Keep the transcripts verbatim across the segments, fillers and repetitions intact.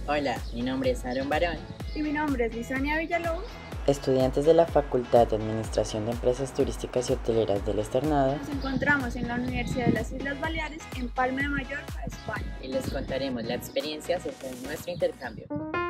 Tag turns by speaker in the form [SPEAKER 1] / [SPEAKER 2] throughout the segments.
[SPEAKER 1] Hola, mi nombre es Aaron Barón.
[SPEAKER 2] Y mi nombre es Lisania Villalobos.
[SPEAKER 3] Estudiantes de la Facultad de Administración de Empresas Turísticas y Hoteleras del Externado.
[SPEAKER 2] Nos encontramos en la Universidad de las Islas Baleares, en Palma de Mallorca, España.
[SPEAKER 1] Y les contaremos la experiencia acerca de nuestro intercambio.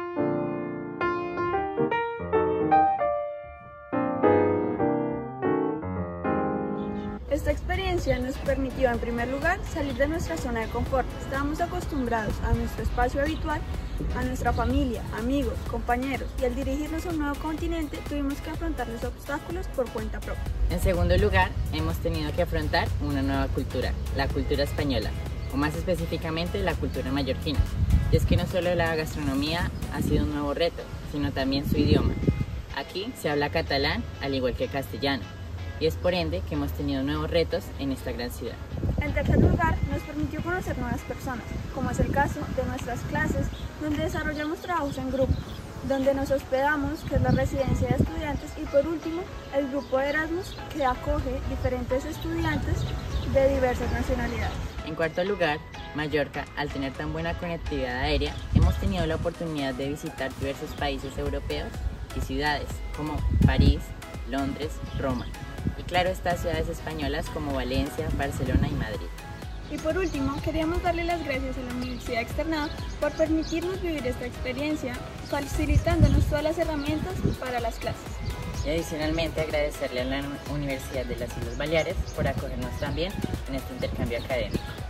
[SPEAKER 2] Esta experiencia nos permitió, en primer lugar, salir de nuestra zona de confort. Estábamos acostumbrados a nuestro espacio habitual, a nuestra familia, amigos, compañeros, y al dirigirnos a un nuevo continente tuvimos que afrontar los obstáculos por cuenta propia.
[SPEAKER 1] En segundo lugar, hemos tenido que afrontar una nueva cultura, la cultura española, o más específicamente la cultura mallorquina. Y es que no solo la gastronomía ha sido un nuevo reto, sino también su idioma. Aquí se habla catalán al igual que castellano, y es por ende que hemos tenido nuevos retos en esta gran ciudad.
[SPEAKER 2] En tercer lugar, nos permitió conocer nuevas personas, como es el caso de nuestras clases, donde desarrollamos trabajos en grupo, donde nos hospedamos, que es la residencia de estudiantes, y por último, el grupo de Erasmus, que acoge diferentes estudiantes de diversas nacionalidades.
[SPEAKER 1] En cuarto lugar, Mallorca, al tener tan buena conectividad aérea, hemos tenido la oportunidad de visitar diversos países europeos y ciudades como París, Londres, Roma. Y claro, estas ciudades españolas como Valencia, Barcelona y Madrid.
[SPEAKER 2] Y por último, queríamos darle las gracias a la Universidad Externado por permitirnos vivir esta experiencia, facilitándonos todas las herramientas para las clases.
[SPEAKER 1] Y adicionalmente agradecerle a la Universidad de las Islas Baleares por acogernos también en este intercambio académico.